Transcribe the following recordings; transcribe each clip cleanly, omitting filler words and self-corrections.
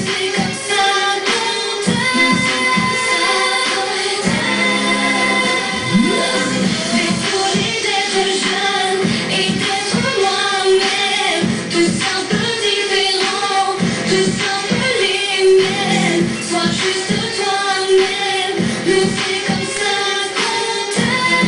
c'est comme ça qu'on t'aime. Les folies d'être jeune et d'être moi-même, tous un peu différents, tous un peu les mêmes. Sois juste toi-même, nous c'est comme ça qu'on t'aime.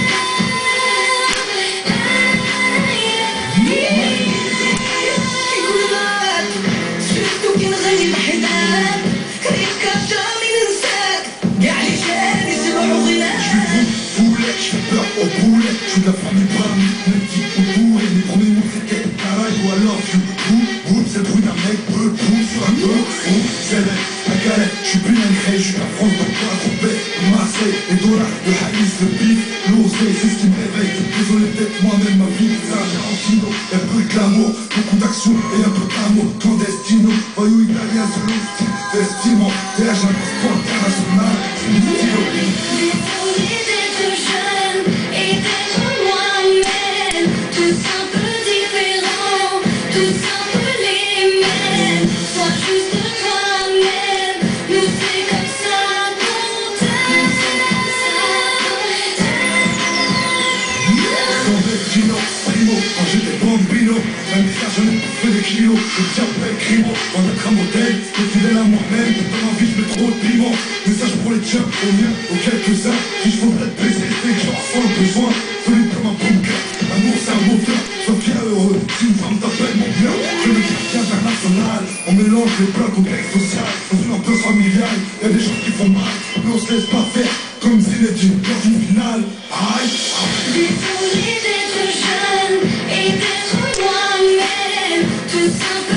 شفتو كي نغني بحنان كريم كافجرني ننساك كاع اللي جاني يسمعو غناك. Je fais peur au poulet, je suis de la famille Brown, mes petits poutous et mes premiers mots c'était Caray ou I love you. C'est le bruit d'un mec, peu de trou sur un dos, c'est la galette, je suis plus un je suis la France dans la Roubaix, Marseille, les dollars, le haïs, le bif, l'oseille, c'est ce qui me réveille. Désolé d'être moi-même, ma vie, c'est un Tarantino, y'a peu de glamour, beaucoup d'action et un peu d'amour, clandestino, voyou italien, selon style, vestiments, TH, un passeport international, c'est mon stylo. Les folies d'être jeune et d'être moi-même, tous un peu différents, tous un peu les mêmes. Sois juste toi-même, nous c'est comme ça qu'on t'aime. Sans destino, primo, quand j'étais bambino, même ça j'en ai pour fait des kilos, je tiens bel crimo, on être un modèle, mais fidèle à moi-même, dans ma vie je mets trop de piment, message pour les tiens, aux miens, aux quelques-uns, si je faudrais te baiser, c'est que j'en ressens le besoin, solide comme un bunker, l'amour c'est un moteur, sois bien heureux, si une femme t'appelle mon bien, je le quartier international, on mélange les plats contexte social, dans une ambiance familiale, y'a des gens qui font mal, mais on se laisse pas faire, comme Zinedine, dans une finale, aïe, Les folies d'être jeune et d'être moi-même, tous un peu